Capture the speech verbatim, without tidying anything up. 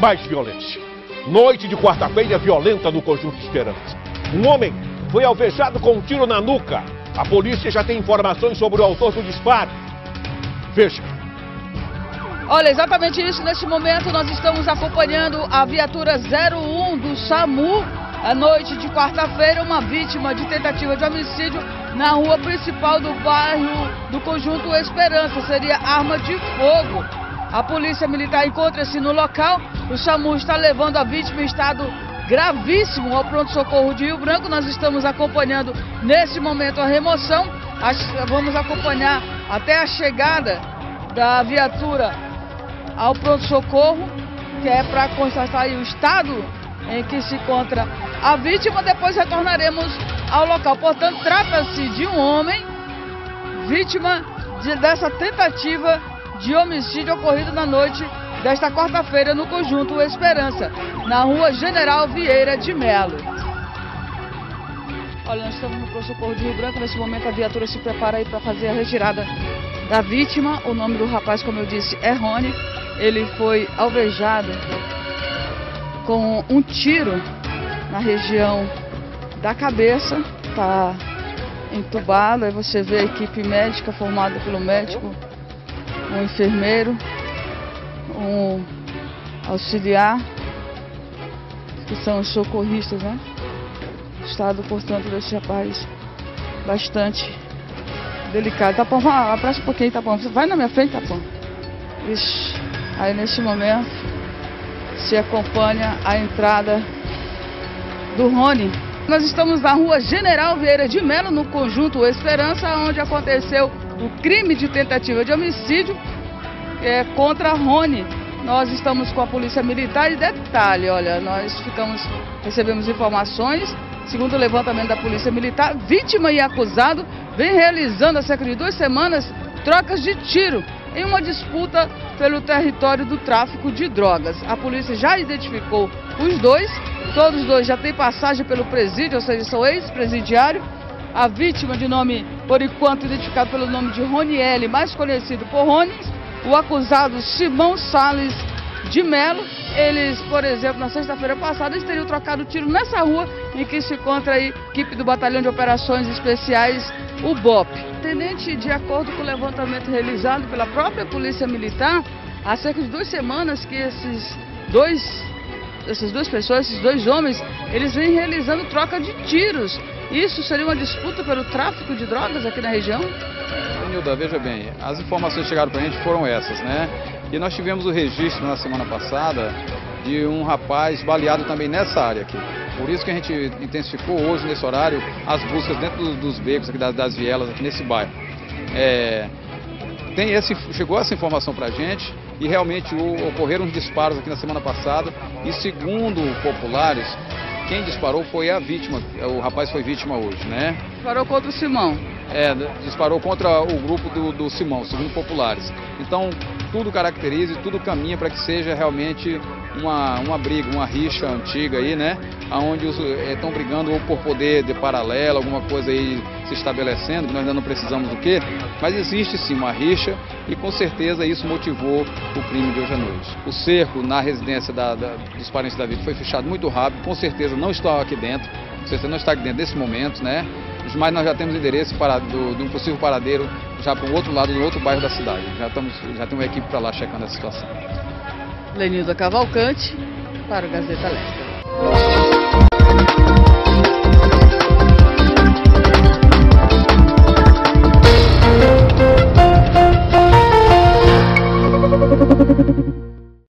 mais violência. Noite de quarta-feira violenta no Conjunto Esperança. Um homem foi alvejado com um tiro na nuca. A polícia já tem informações sobre o autor do disparo. Veja. Olha, exatamente isso. Neste momento nós estamos acompanhando a viatura zero um do SAMU. À noite de quarta-feira, uma vítima de tentativa de homicídio na rua principal do bairro do Conjunto Esperança. Seria arma de fogo. A polícia militar encontra-se no local. O SAMU está levando a vítima em estado gravíssimo ao pronto-socorro de Rio Branco. Nós estamos acompanhando nesse momento a remoção. Vamos acompanhar até a chegada da viatura ao pronto-socorro, que é para constatar aí o estado em que se encontra a vítima. Depois retornaremos ao local. Portanto, trata-se de um homem vítima de, dessa tentativa de homicídio ocorrido na noite desta quarta-feira no Conjunto Esperança, na rua General Vieira de Melo. Olha, nós estamos no pronto-socorro de Rio Branco. Nesse momento a viatura se prepara aí para fazer a retirada da vítima. O nome do rapaz, como eu disse, é Rony. Ele foi alvejado com um tiro na região da cabeça, está entubado. Aí você vê a equipe médica formada pelo médico, um enfermeiro, um auxiliar, que são os socorristas, né? O estado, portanto, desse rapaz bastante delicado. Tá bom, abraça um pouquinho, tá bom. Vai na minha frente, tá bom. Isso. Aí nesse momento se acompanha a entrada do Rony. Nós estamos na rua General Vieira de Melo, no Conjunto Esperança, onde aconteceu o crime de tentativa de homicídio é, contra Rony. Nós estamos com a polícia militar e detalhe, olha, nós ficamos, recebemos informações, segundo o levantamento da polícia militar, vítima e acusado vem realizando há cerca de duas semanas trocas de tiro em uma disputa pelo território do tráfico de drogas. A polícia já identificou os dois, todos os dois já têm passagem pelo presídio, ou seja, são ex-presidiários. A vítima, de nome, por enquanto, identificado pelo nome de Roniele, mais conhecido por Rony. O acusado Simão Salles de Melo. Eles, por exemplo, na sexta-feira passada, eles teriam trocado tiro nessa rua em que se encontra a equipe do Batalhão de Operações Especiais, o B O P. Tenente, de acordo com o levantamento realizado pela própria Polícia Militar, há cerca de duas semanas que esses dois, essas duas pessoas, esses dois homens, eles vêm realizando troca de tiros. Isso seria uma disputa pelo tráfico de drogas aqui na região? Nilda, veja bem, as informações que chegaram para a gente foram essas, né? E nós tivemos o registro na semana passada de um rapaz baleado também nessa área aqui. Por isso que a gente intensificou hoje, nesse horário, as buscas dentro dos, dos becos, aqui das, das vielas, aqui nesse bairro. É, tem esse, chegou essa informação para a gente e realmente o, ocorreram uns disparos aqui na semana passada. E segundo populares, quem disparou foi a vítima, o rapaz foi vítima hoje, né? Disparou contra o Simão. É, disparou contra o grupo do, do Simão, segundo populares. Então, tudo caracteriza e tudo caminha para que seja realmente uma, uma briga, uma rixa antiga aí, né? Onde estão é, brigando ou por poder de paralelo, alguma coisa aí se estabelecendo, que nós ainda não precisamos do quê. Mas existe sim uma rixa e com certeza isso motivou o crime de hoje à noite. O cerco na residência da, da, dos parentes da vítima foi fechado muito rápido, com certeza não está aqui dentro, com certeza não está aqui dentro desse momento, né? Mas nós já temos endereço para, do, de um possível paradeiro já para o outro lado, no outro bairro da cidade. Já, estamos, já tem uma equipe para lá checando essa situação. Lenilda Cavalcante, para o Gazeta Leste.